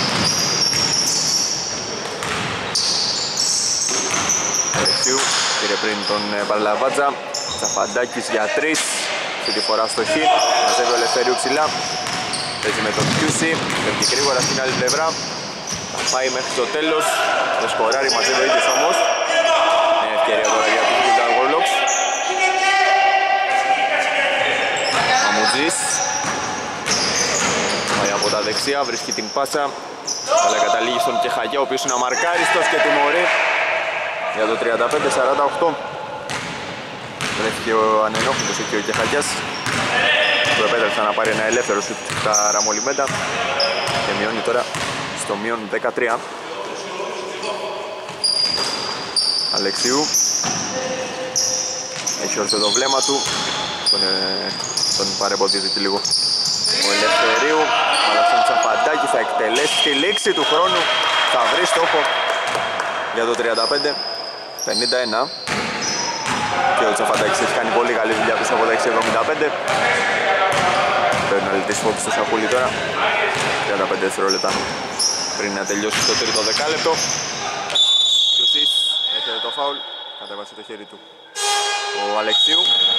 Αλεξίου πήρε πριν τον Παρλαβάτζα. Τσαφαντάκης για τρεις. Αυτή τη φορά στοχή. Μαζεύει ο Ελευθερίου ψηλά. Παίζει με τον Κιούσι. Φεύγει γρήγορα στην άλλη πλευρά. Θα πάει μέχρι το τέλος. Το σκοράρει, μαζεύει ο ίδιος όμως. Είναι ευκαιρία τώρα για τους Golden Warlocks. Αμουτζής. Πάει από τα δεξιά, βρίσκει την πάσα. Αλλά καταλήγει στον Κεχαγιά, ο οποίος είναι αμαρκάριστος και τιμωρεί για το τριάντα πέντε σαράντα οκτώ. Βρέθηκε ο ανενόχλητος εκεί ο Κεχαγιάς, που επέτρεψε να πάρει ένα ελεύθερο σουτ τα Ραμολιμέντα και μειώνει τώρα στο μείον δεκατρία. Αλεξίου έχει όρθιο το βλέμμα του, τον, ε, τον παρεμποδίζει και λίγο ο Ελευθερίου. Αλλά στον Τσαφαντάκη θα εκτελέσει τη λήξη του χρόνου, θα βρει στόχο για το τριάντα πέντε πενήντα ένα. Και ο Τσαφαντάκης έχει κάνει πολύ καλή δουλειά πίσω από τα έξι εβδομήντα πέντε. Πρέπει να λυτίσει φόβη στο σακούλι τώρα. τριάντα πέντε δευτερόλεπτα πριν να τελειώσει το τρίτο δεκάλεπτο. Κιούσις έχετε το φάουλ, κατέβασε το χέρι του ο Αλεξίου.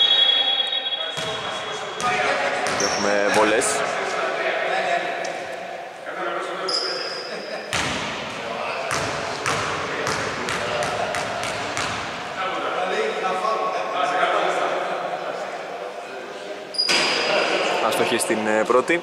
Και έχουμε βολές. Αστοχή στην πρώτη.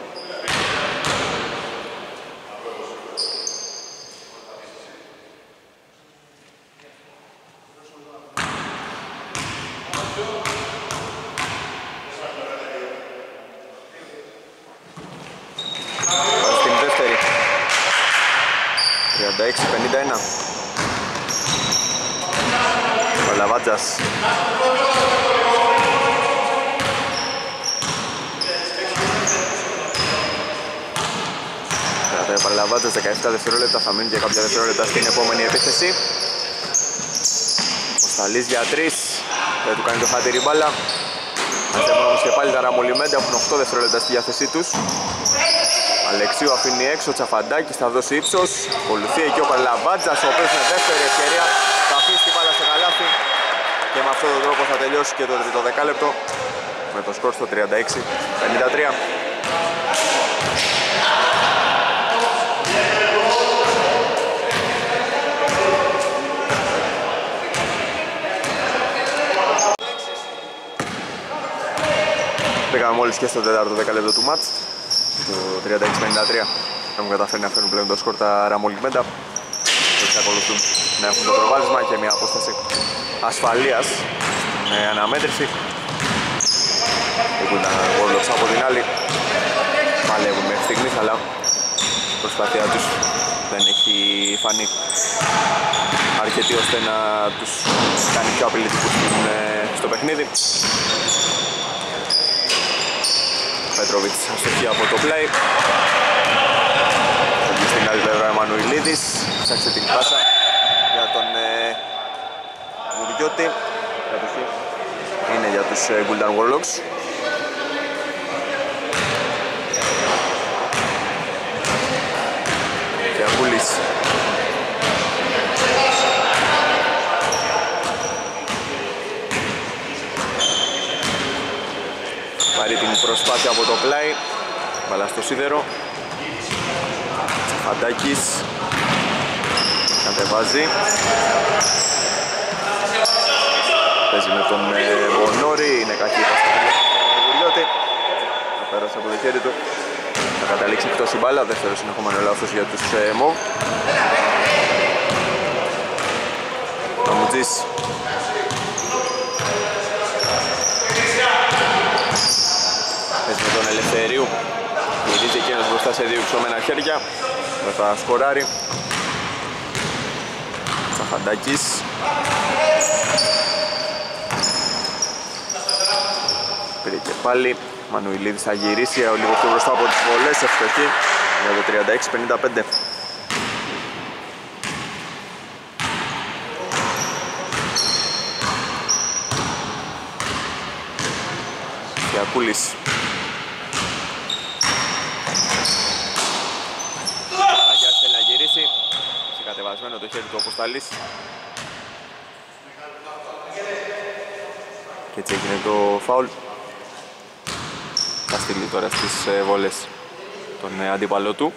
Στην δεύτερη. τριάντα έξι πενήντα ένα. Ο Λαβάτζας. Παραλαβάτζας δεκαεπτά δευτερόλεπτα, θα μείνει για κάποια δευτερόλεπτα στην επόμενη επίθεση. Ο Σταλής για τρεις, δεν του κάνει το χατήρι μπάλα. Μαζεύουν όμως και πάλι τα Ραμολιμέντα, έχουν οκτώ δευτερόλεπτα στη διάθεσή τους. Αλεξίου αφήνει έξω, Τσαφαντάκης θα δώσει ύψος. Ακολουθεί εκεί ο Παραλαβάτζας, ο οποίος με δεύτερη ευκαιρία θα αφήσει την μπάλα στο καλάθι. Και με αυτόν τον τρόπο θα τελειώσει και το τρίτο δεκάλεπτο με το σκορ στο τριάντα έξι πενήντα τρία. Πήγαμε μόλις και στο τέταρτο δεκαλέπτο του μάτς, το τριάντα έξι πενήντα τρία. Έχουν καταφέρει να φέρουν πλέον το σκορ τα Ραμολιμέντα, που εξακολουθούν να έχουν το προβάδισμα και μια απόσταση ασφαλείας στην αναμέτρηση. Οι Golden Warlocks από την άλλη παλεύουν μέχρι στιγμής, αλλά η προσπάθειά τους δεν έχει φανεί αρκετή ώστε να τους κάνει πιο απειλητικούς στο παιχνίδι. Πέτροβιτς αστοχή από το play. Στην άλλη πλευρά ο Εμμανουηλίδης ψάξε την πάσα για τον ε, Γουριώτη. Είναι για τους ε, Golden Warlocks. όχι από το πλάι. Μπαλά στο σίδερο. Τσαφαντάκης κατεβάζει. Παίζει με τον Μπονόρη, είναι κακή η πάστα του Γουριώτη. Θα πέρασε από το χέρι του. Θα καταλήξει εκτός η μπάλα, δεύτερο συνεχόμενο λάθος για τους ΜΟΒ. Αμουτζής. Παίζει με τον Ελευθερίου. Γυρίζει εκείνος μπροστά σε δύο υψωμένα χέρια. Δεν θα σκοράρει. Τσαφαντάκης. Πήρε και πάλι. Μανουηλίδης θα γυρίσει λίγο πιο μπροστά από τις βολές. Ευστοχή για το τριάντα έξι πενήντα πέντε. Κούλης. Αγιάς θέλει να γυρίσει. Έχει κατεβασμένο το χέρι του ο Κωνσταλής. Και έτσι έγινε το φάουλ. Θα στείλει τώρα στις βόλες τον αντίπαλό του.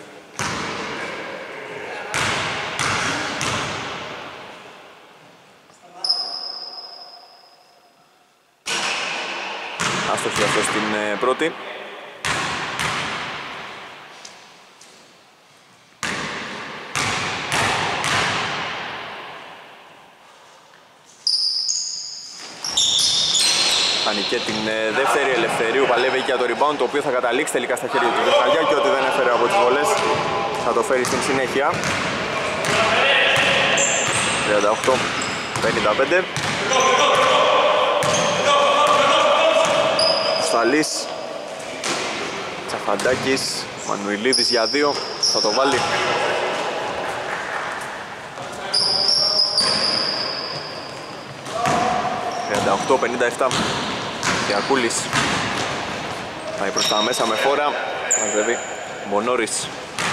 Άστοχη αυτό στην πρώτη. Κάνει και την δεύτερη. Ελευθερίου παλεύει για το rebound, το οποίο θα καταλήξει τελικά στα χέρια του Δεχαλιά και ότι δεν έφερε από τις βολές θα το φέρει στην συνέχεια. τριάντα οκτώ πενήντα πέντε. Σταλής, Τσαφαντάκης, Μανουηλίδης για δύο, θα το βάλει. τριάντα οκτώ πενήντα επτά. Διακούλης πάει προς τα μέσα με φόρα. Μαζεύει Μπονόρης.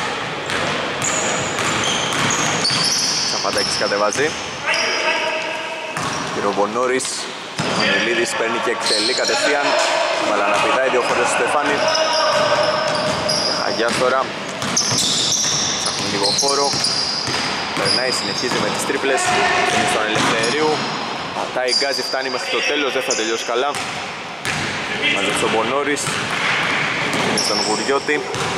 Τσαφαντάκης κατεβάζει. Κυρομπονόρης. Μανουηλίδης παίρνει και εκτελεί κατευθείαν. Αλλά να πηδάει δύο φορές στο Στεφάνι. Αγιάς τώρα. Ψάχνει λίγο χώρο. Περνάει, συνεχίζει με τις τρίπλες. Είναι στον Ελευθερίου. Πατάει γκάζι, φτάνει μέχρι το τέλος, δεν θα τελειώσει καλά. Μαζεύει ο Μπονόρης. Είναι στον Γουριώτη.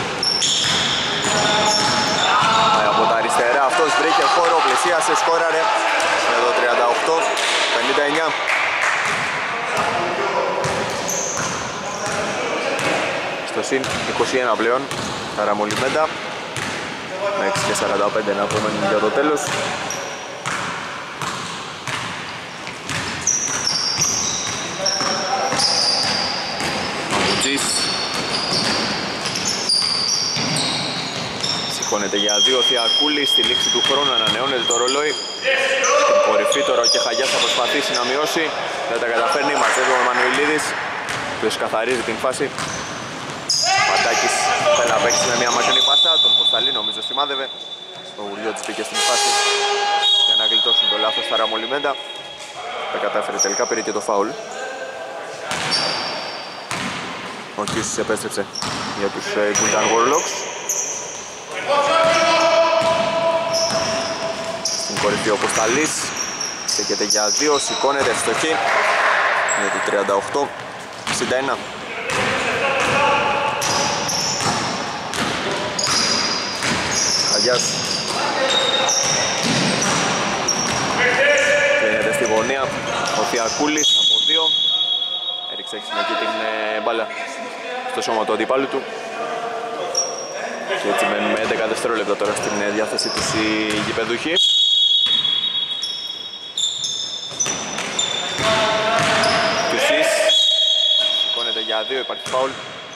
Πάει από τα αριστερά, αυτός βρήκε χώρο, πλησίασε, σκόραρε. Με το τριάντα οκτώ πενήντα εννιά. Στο συν είκοσι ένα πλέον, Καραμολιμέντα. Με έξι και σαράντα πέντε να πούμε για το τέλος. Αμουτζής. Σηκώνεται για δύο, Θιακούλη. Στη λήξη του χρόνου ανανεώνεται το ρολόι. Στην κορυφή τώρα ο Κεχαγιάς θα προσπαθήσει να μειώσει. Δεν τα καταφέρνει, μαζεύει ο Μανουηλίδης, ο οποίος καθαρίζει την φάση. Πατάκης θέλει να παίξει με μια μακρινή πάσα, τον Κωνσταλή νομίζω σημάδευε. Ο Γουριώτης πήγε στην φάση για να γλιτώσουν το λάθος στα Ραμολιμέντα. Τα κατάφερε τελικά, πήρε και το φάουλ. Ο Κιούσης επέστρεψε για τους Golden Warlocks. Στην κορυφή ο Κωνσταλής. Στέκεται για δύο, σηκώνεται ευστοχή. Είναι το τριάντα οκτώ εξήντα ένα. Αγιάς. Κλείνεται στη γωνία ο Θιακούλης από δύο. Έριξε εκεί την ε, μπάλα στο σώμα του αντιπάλου του. Και έτσι μένουν με έντεκα δευτερόλεπτα τώρα στην ε, διάθεση της οι γηπεδούχοι. Κιουσής. Σηκώνεται για δύο, υπάρχει φάουλ.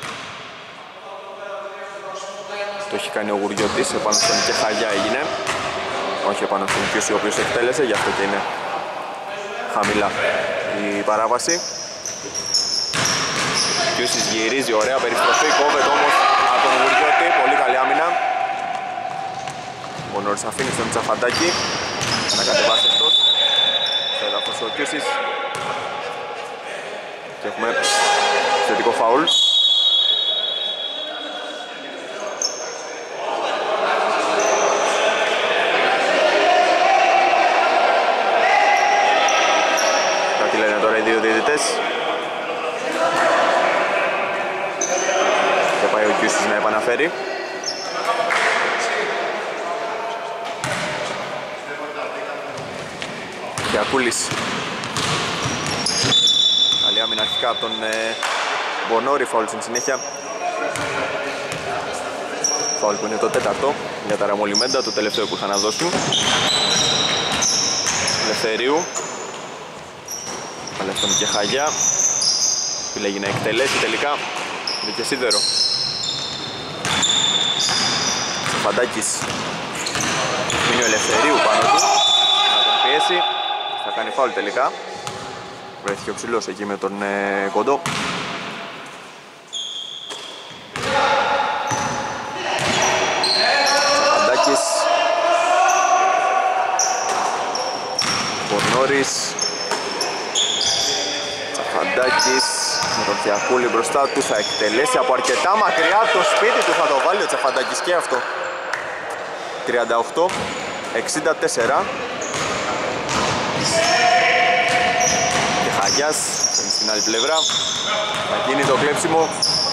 Το έχει κάνει ο Γουριώτης, επάνω στον Κεχαγιά έγινε. Όχι επάνω στον Κιούση, ο οποίος εκτέλεσε, γι' αυτό και είναι χαμηλά η παράβαση. Κιούσης γυρίζει, ωραία περιστροφή, κόβεται όμως από τον Γουριώτη, πολύ καλή άμυνα. Ο Νόρης αφήνει στον Τσαφαντάκη, να κατεβάσει αυτός. Στο έδαφος ο Κιούσης. Και έχουμε θετικό φάουλ. πάει ο Κιούσης να επαναφέρει. Κιακούλης. Καλή άμυνα αρχικά από τον ε, Μπονόρη, φάουλ στην συνέχεια. Φάουλ που είναι το τέταρτο για τα Ραμολιμέντα, το τελευταίο που είχαν να δώσουν. Ελευθερίου. Αλλά αυτόν και Χαγιά. Επιλέγει να εκτελέσει τελικά. Είναι και σίδερο. Φαντάκης. Είναι ο Ελευθερίου πάνω του. Να τον πιέσει. Θα κάνει φάουλ τελικά. Βρέθηκε ο ψηλός εκεί με τον ε, κοντό. Φαντάκης. Μπορνόρης. Τσαφαντάκης με τον Θιακούλη μπροστά του, θα εκτελέσει από αρκετά μακριά το σπίτι του, θα το βάλει ο Τσαφαντάκης και αυτό. τριάντα οκτώ εξήντα τέσσερα. Και Χαγιάς στην άλλη πλευρά, θα γίνει το κλέψιμο.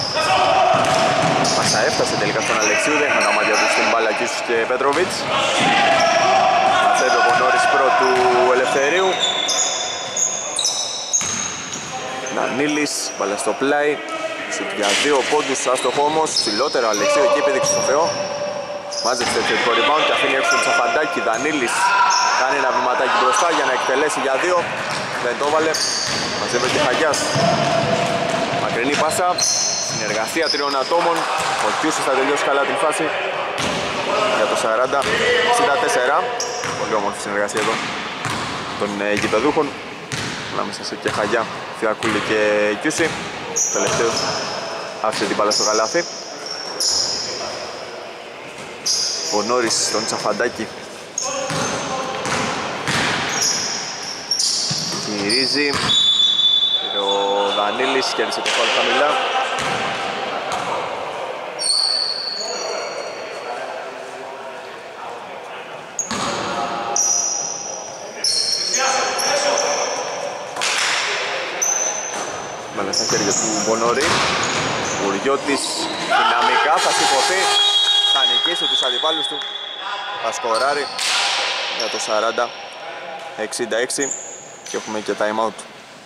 Μάσα έφτασε τελικά στον Αλεξίου, δεν είχαν τα μάτια του στην μπάλα Κιούσης και Πέτροβιτς. Μαζεύει ο Μπονόρης πρώτου Ελευθερίου. Νανίλης, μπάλα στο πλάι. Σουτ για δύο πόντους, άστοχο όμως. Ψηλότερο Αλεξίου, εκεί επίδειξε στο Θεό. Μάζεψε το θετικό rebound και αφήνει έξω τον Τσαφαντάκη. Δανίλης κάνει ένα βηματάκι μπροστά για να εκτελέσει για δύο. Δεν το έβαλε. Μαζεύεται Χαγιάς. Μακρινή πάσα. Συνεργασία τριών ατόμων. Ο Κιούσης θα τελειώσει καλά την φάση. Για το σαράντα εξήντα τέσσερα. Πολύ όμορφη συνεργασία εδώ των ε, γηπεδούχων. Ανάμεσα σε και Χαγιά, Θιακούλη και Κιούση. Τελευταίος άφησε την μπάλα στο καλάθι. Ο Νόρης στον Τσαφαντάκη. Γυρίζει. Και ο Δανίλης κέρδισε το φάουλ χαμηλά. Μπάλα στα χέρια του Μπονόρη. Γουριώτης δυναμικά θα σηκωθεί. Θα νικήσει τους αντιπάλους του. Θα σκοράρει για το σαράντα εξήντα έξι και έχουμε και time out.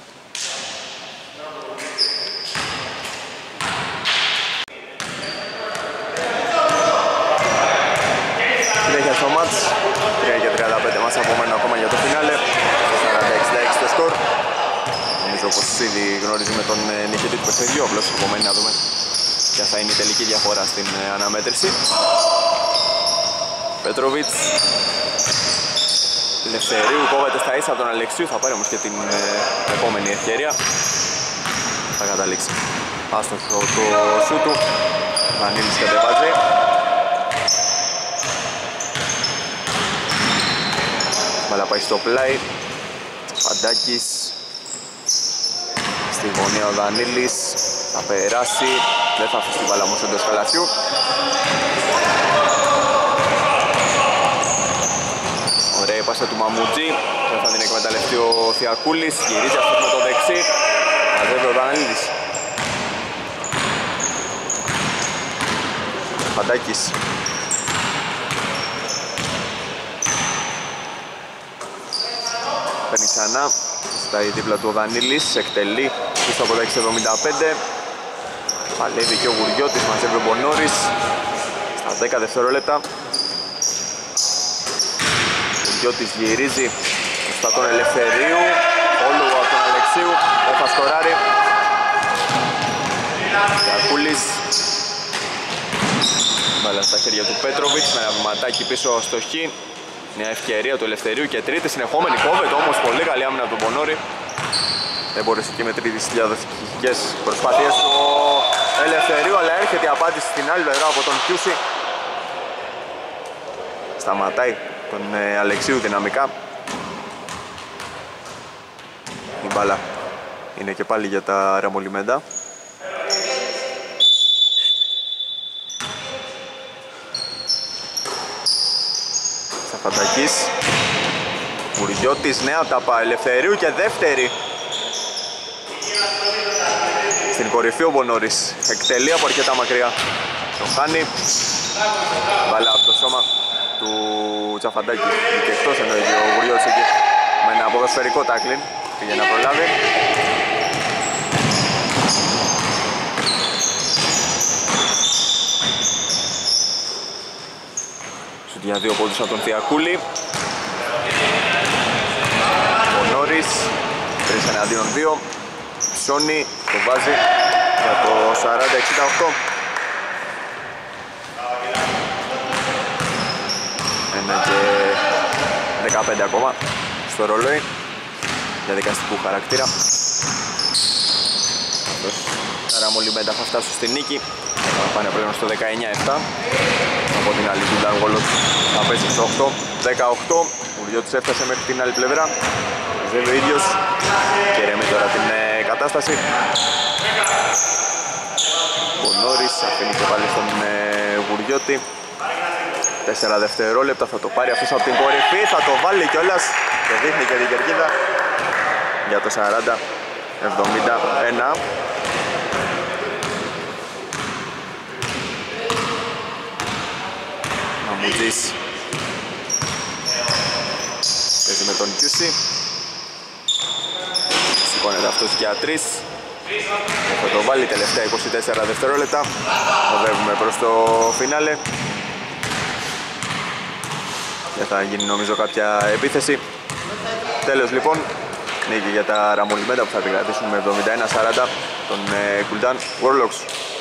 Συνέχεια στο μάτς. τρία και τριάντα πέντε μας απομένουν ακόμα για το φινάλε. σαράντα εξήντα έξι το σκορ. Νομίζω πως ήδη γνωρίζουμε τον νικητή του παιχνιδιού. Απλώς απομένει να δούμε ποια θα είναι η τελική διαφορά στην αναμέτρηση. Πέτροβιτς. Ελευθερίου κόβεται στα ίσα από τον Αλεξίου. Θα πάρει όμως και την ε, επόμενη ευκαιρία. Θα καταλήξει άστοχο το σου του. Βανίλης κατεβάζει. Μπάλα πάει στο πλάι. Φαντάκης. Στη γωνία ο Δανίλης. Θα περάσει. Δεν θα αφήσει την μπάλα όμως εντός καλαθιού. Ωραία η πάσα του Μαμουτζή. Δεν θα την εκμεταλλευτεί ο Θιακούλης. Γυρίζει αυτό με το δεξί. Μαζεύει ο Δανίλης. Φαντάκης. Παίρνει ξανά. Ζητάει δίπλα του ο Δανίλης. Εκτελεί πίσω από τα έξι εβδομήντα πέντε. Παλεύει και ο Γουριώτης, μαζεύει ο Μπονόρης. Στα δέκα δευτερόλεπτα. Ο Γουριώτης γυρίζει μπροστά τον Ελευθερίου. Όλο από τον Αλεξίου. Δεν θα σκοράρει. Κακούλης. Μπάλα στα χέρια του Πέτροβιτς με ένα βηματάκι πίσω στο χ. Μια ευκαιρία του Ελευθερίου και τρίτη συνεχόμενη κόβεται όμως πολύ καλή άμυνα από τον Μπονόρη. Δεν μπορούσε και με τρίτης διαδοχικές προσπάθειες του Ελευθερίου, αλλά έρχεται η απάντηση στην άλλη πλευρά από τον Κιούση. Σταματάει τον ε, Αλεξίου δυναμικά. Η μπάλα είναι και πάλι για τα Ραμολιμέντα. Σαφαντακής. Γουριώτης, νέα ταπά Ελευθερίου και δεύτερη. στην κορυφή. Ο Μπονόρης εκτελεί από αρκετά μακριά. Το χάνει. Βάλα από το σώμα του Τσαφαντάκη. Και εκτός εννοείται ο Γουριώτης εκεί με ένα ποδοσφαιρικό τάκλιν. Πήγε να προλάβει. Σουτ για δύο πόντους από τον Θιακούλη. Ο Νόρης, τρεις εναντίον δύο. Ψώνει, το βάζει για το σαράντα εξήντα οκτώ. Ένα και δεκαπέντε ακόμα στο ρολόι. Διαδικαστικού χαρακτήρα. Αυτός Ραμολιμέντα θα φτάσει στη νίκη. Θα πάνε πλέον στο δεκαεννιά επτά. Από την άλλη του Νταργόλος θα πέσει στο οκτώ δεκαοκτώ. Ο Γουριώτης έφτασε μέχρι την άλλη πλευρά. Ζεύει ο ίδιος και ρεμεί τώρα την ε, κατάσταση. Ο Νόρης αφήνει και πάλι στον ε, Γουριώτη. Τέσσερα δευτερόλεπτα θα το πάρει αυτός από την κορυφή. Θα το βάλει κιόλας και δείχνει και την κερκίδα για το σαράντα εβδομήντα ένα. Μαμουτζής παίζει με τον Κιούσι. Σηκώνεται αυτός για τρεις. Θα το βάλει τελευταία είκοσι τέσσερα δευτερόλεπτα. Οδεύουμε προς το φινάλε. Και θα γίνει νομίζω κάποια επίθεση. Τέλος λοιπόν. Νίκη για τα Ραμολιμέντα που θα επικρατήσουν με εβδομήντα ένα σαράντα τον Κουλτάν Warlocks.